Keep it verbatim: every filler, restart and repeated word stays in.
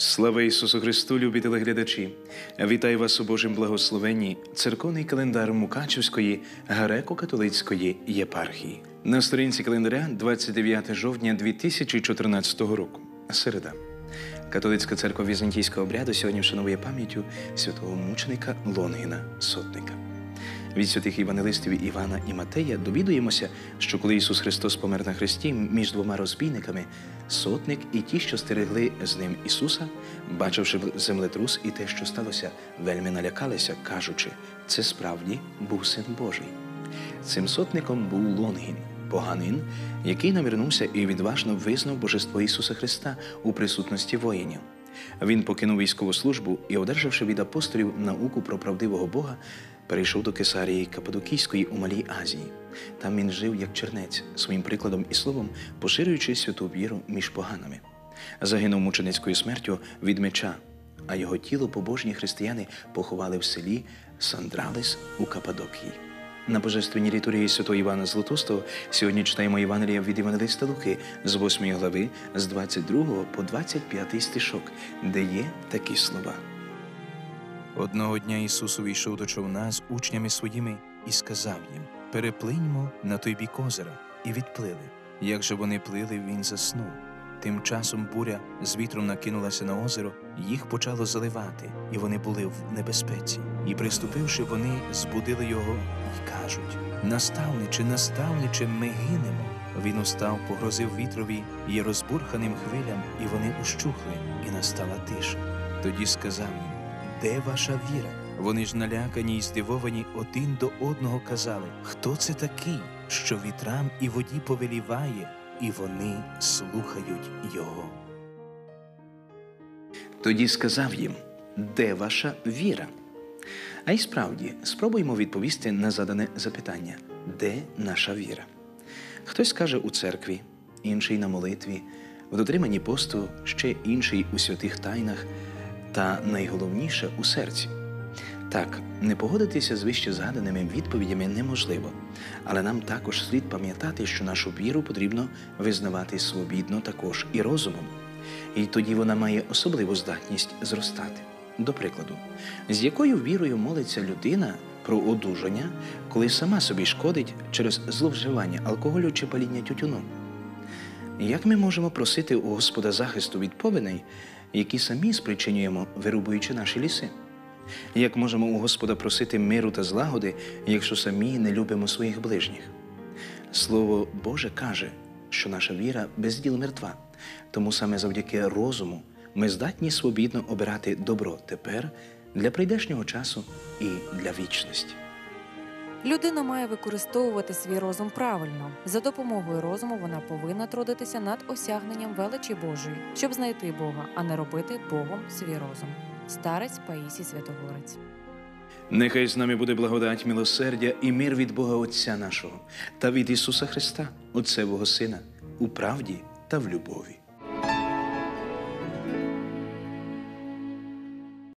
Слава Ісусу Христу, любі телеглядачі! Вітаю вас у Божім благословенні церковний календар Мукачівської греко-католицької єпархії. На сторінці календаря двадцять дев'яте жовтня дві тисячі чотирнадцятого року. Середа. Католицька церква візантійського обряду сьогодні вшановує пам'яттю святого мученика Лонгіна Сотника. Від святих євангелистів Івана і Матея довідуємося, що коли Ісус Христос помер на хресті між двома розбійниками, сотник і ті, що стерегли з ним Ісуса, бачивши землетрус і те, що сталося, вельми налякалися, кажучи, це справді був Син Божий. Цим сотником був Лонгін, поганин, який навернувся і відважно визнав божество Ісуса Христа у присутності воїнів. Він покинув військову службу і, одержавши від апостолів науку про правдивого Бога, перейшов до Кесарії Каппадокійської у Малій Азії. Там він жив як чернець, своїм прикладом і словом поширюючи святу віру між поганами. Загинув мученицькою смертю від меча, а його тіло побожні християни поховали в селі Сандралес у Каппадокії. На Божественній літургії святого Івана Златоустого сьогодні читаємо Євангелія від Євангелиста Луки з восьмої глави, з двадцять другого по двадцять п'ятий стишок, де є такі слова. Одного дня Ісус увійшов до човна з учнями своїми і сказав їм: «Переплиньмо на той бік озера», і відплили. Як же вони плили, він заснув. Тим часом буря з вітром накинулася на озеро, їх почало заливати, і вони були в небезпеці. І приступивши, вони збудили його і кажуть: «Наставниче, наставниче, ми гинемо». Він устав, погрозив вітрові і розбурханим хвилям, і вони ущухли, і настала тиша. Тоді сказав їм: «Де ваша віра?» Вони ж налякані й здивовані один до одного казали: «Хто це такий, що вітрам і воді повеліває, і вони слухають його?» Тоді сказав їм: «Де ваша віра?» А й справді, спробуємо відповісти на задане запитання: де наша віра? Хтось каже у церкві, інший на молитві, в дотриманні посту, ще інший у святих тайнах, та найголовніше – у серці. Так, не погодитися з вище згаданими відповідями неможливо, але нам також слід пам'ятати, що нашу віру потрібно визнавати свобідно також і розумом. І тоді вона має особливу здатність зростати. До прикладу, з якою вірою молиться людина про одужання, коли сама собі шкодить через зловживання алкоголю чи паління тютюну? Як ми можемо просити у Господа захисту від повеней, які самі спричинюємо, вирубуючи наші ліси? Як можемо у Господа просити миру та злагоди, якщо самі не любимо своїх ближніх? Слово Боже каже, що наша віра без діл мертва, тому саме завдяки розуму ми здатні свобідно обирати добро тепер, для прийдешнього часу і для вічності. Людина має використовувати свій розум правильно. За допомогою розуму вона повинна трудитися над осягненням величі Божої, щоб знайти Бога, а не робити Богом свій розум. Старець Паїсій Святогорець. Нехай з нами буде благодать, милосердя і мир від Бога Отця нашого та від Ісуса Христа, Отцевого Сина, у правді та в любові.